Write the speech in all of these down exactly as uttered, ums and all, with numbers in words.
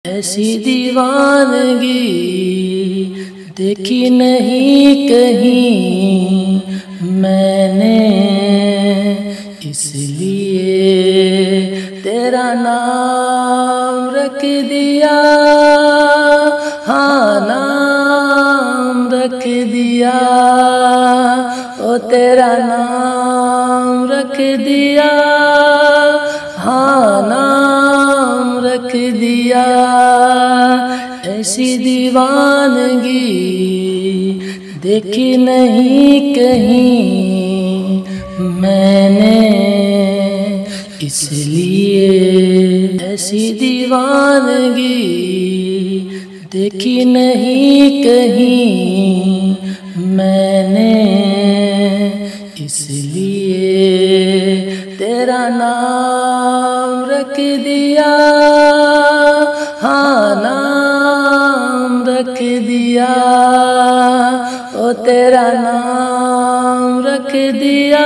ऐसी दीवानगी देखी नहीं कहीं मैंने, इसलिए तेरा नाम रख दिया। हाँ नाम रख दिया, ओ तेरा नाम रख दिया। हाँ नाम रख दिया। ऐसी दीवानगी देखी नहीं कहीं मैंने, इसलिए ऐसी दीवानगी देखी नहीं कहीं मैंने, इसलिए तेरा नाम रख दिया। हाँ नाम रख दिया, ओ तेरा नाम रख दिया।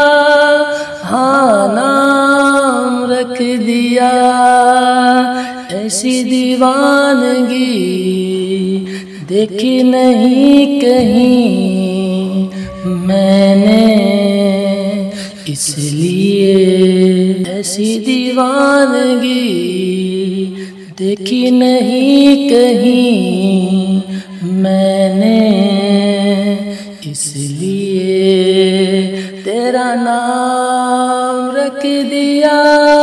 हाँ नाम रख दिया। ऐसी दीवानगी देखी नहीं कहीं मैंने, इसलिए ऐसी दीवानगी देखी नहीं कहीं मैंने, इसलिए तेरा नाम रख दिया।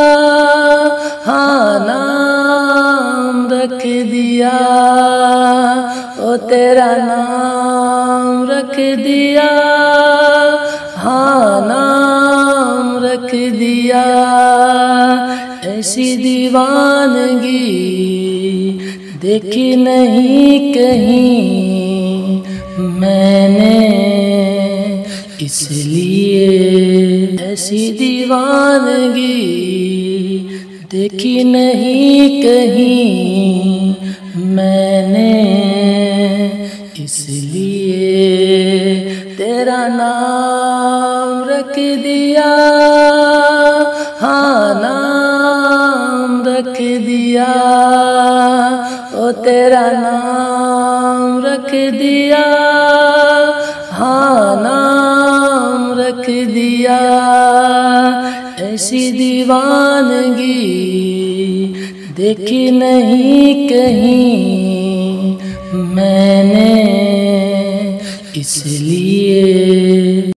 हाँ नाम रख दिया, ओ तेरा नाम रख दिया। हाँ नाम रख दिया। ऐसी दीवानगी देखी नहीं कहीं मैंने, इसलिए ऐसी दीवानगी देखी नहीं कहीं मैंने, इसलिए तेरा नाम रख दिया। हाँ नाम रख दिया, ओ तेरा नाम रख दिया। हाँ नाम रख दिया। ऐसी दीवानगी देखी नहीं कहीं मैंने, इसलिए